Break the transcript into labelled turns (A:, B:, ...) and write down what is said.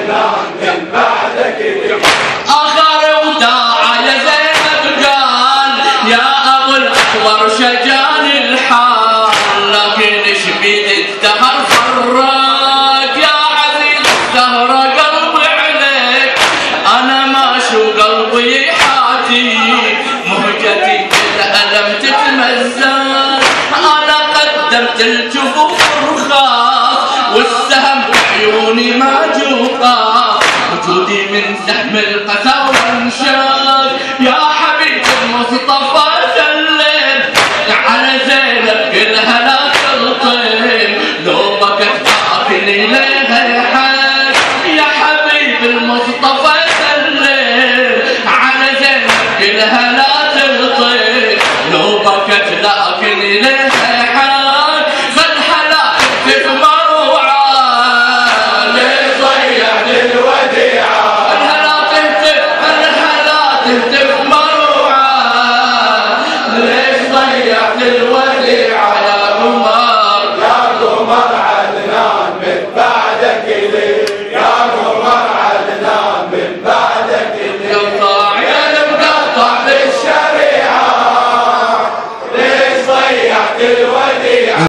A: من بعدك
B: آخر وداع يا زينب قال يا أبو الأحور شجاني الحال، لكن ايش بيد الدهر فرق يا عزيز الدهر قلبي عليك، أنا ماشي وقلبي يحاتي مهجتي الألم تتمزق، أنا قدمت الجفوف رخاص والسهم بعيوني ما جوقا، وجودي من سهم القسا وانشاق، يا حبيب المصطفى سلم على زينب قلها لا تلطم، لو بكت تاكلي ليها يحك، يا حبيب المصطفى سلم على زينب قلها لا تلطم، لو بكت تاكلي ليها يحك، خلها لا تكتف مروعه ليش ضيعت الوديعه، خلها لا تهتف مروعه ليش ضيعت الوديعه يا قمر